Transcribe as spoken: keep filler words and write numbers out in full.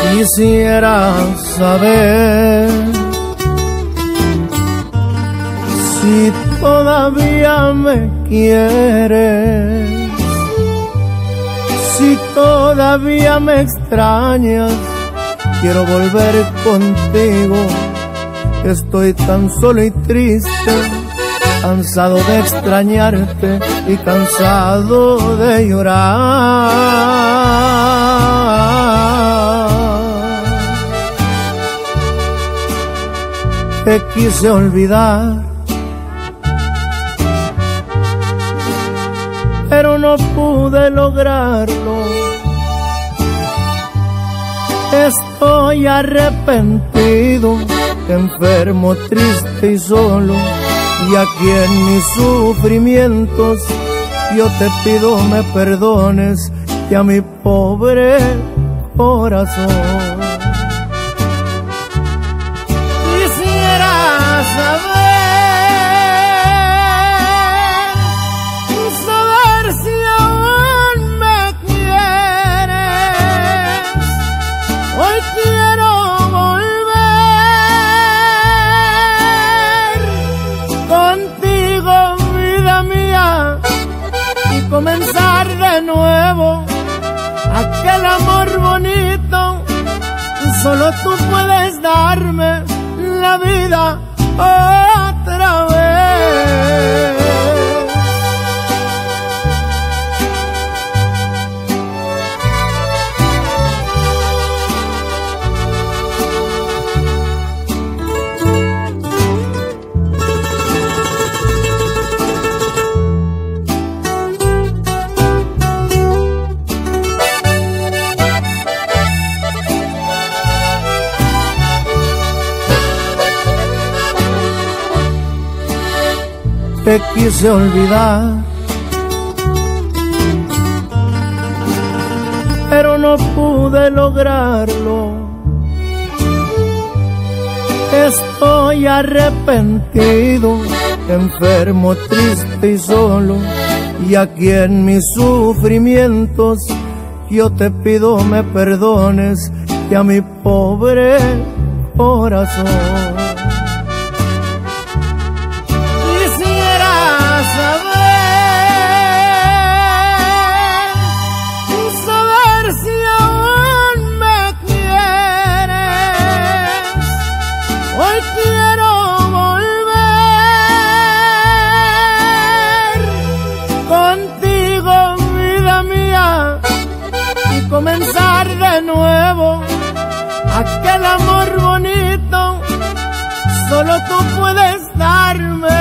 Quisiera saber si todavía me quieres, si todavía me extrañas. Quiero volver contigo, estoy tan solo y triste, cansado de extrañarte y cansado de llorar. Te quise olvidar, pero no pude lograrlo. Estoy arrepentido, enfermo, triste y solo, y aquí en mis sufrimientos yo te pido me perdones y a mi pobre corazón. Quisiera saber, saber si aún me quieres. Hoy quiero volver contigo, vida mía, y comenzar de nuevo aquel amor bonito. Solo tú puedes darme la vida otra vez. Te quise olvidar, pero no pude lograrlo. Estoy arrepentido, enfermo, triste y solo, y aquí en mis sufrimientos yo te pido me perdones y a mi pobre corazón. Comenzar de nuevo aquel amor bonito, solo tú puedes darme